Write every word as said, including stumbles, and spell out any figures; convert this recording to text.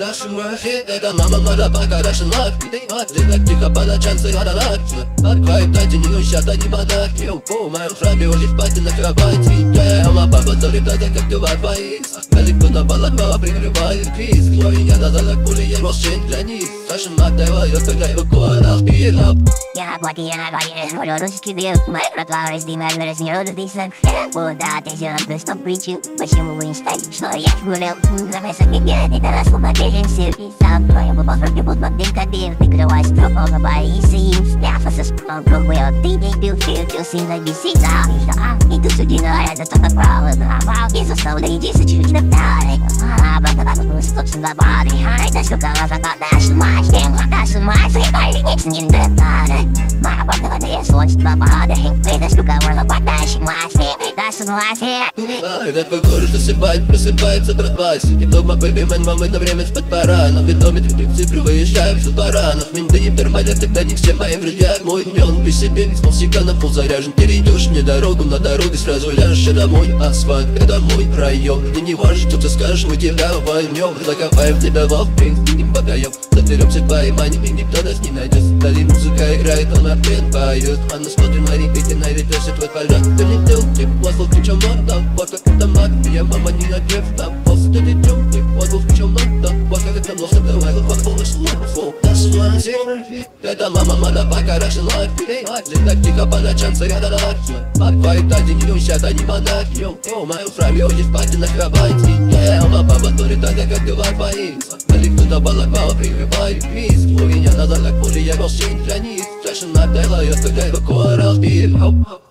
Dash Murphy, это мама мода пока Russian love. Ты так тихо по ночам сыграла лакча. Откроет дайте нее щат, а не подарок. Йоу, по моем шраме улиц пати на кровати. Я ама папа залетает, как два твоих. Далеко на балах, мама прикрывает криз. Я назад, как пули, я волшебник для них. Саша отдавает, когда его куарал пирап. Я плати, я говорю, волю русский бил. Моя братва раздимает, разнеродит и сам. Куда ты сделал, ты стоп причил. Почему вы не стали, что я гулял? Завеса меня, не до нас помогли все. И сам твоя баба, вроде будь модный кабин. Ты крываешь строго, боишься им. Я фаса спал, пробую, ты не бил, фил, ты сын забесится. И тут судья, это только право, правал. И заставил, иди, сочуть на пары. А, брата, брата, мы собственно бады. Ай, да штука, глаза, дашь мать, тем, дашь мать, заебали, нет, не дадары. Моя брата, вода, я слончит бабады. Вы, да штука, ворла, подашь мать, дашь мать. Ай, да похоже, что сыпает, просыпается тротвайс. И дома, бэби, мэн, мамы на время спать пора. Но ведоме, ты цифры выезжаем с баранов. Менты не тормозят, тогда не все мои друзья. Мой днем без себе, не смол на пол заряжен. Перейдешь мне дорогу, на дороге сразу ляжешь. Домой, асфальт, это мой район. Мне не важно, что ты скажешь, мы тебя войнем. Закопаем тебя во принципе, не подаем. Заберемся твоей мани, и никто нас не найдет. Вдали музыка играет, он ответ поет. А на смотрим на репите, наведешься твой полет. Ты не дел, ты послал ключом нота. Вот как это маг, меня мама не надев. Там пост, ты идем, ты послал ключом нота. Вот как это нос, давай, вот как полос, лоу. Это мама, мода пока Russian life. Ты так тихо по ночам сыграла лакча. Откроет дайте нее щат, а не подарок. Йоу, по моем шраме улиц пати на кровати. Я ама папа залетает, как два твоих. Далеко на балах, мама прикрывает криз. У меня назад, как пули, я волшебник для них. Саша отдала, я тогда его куарал пир.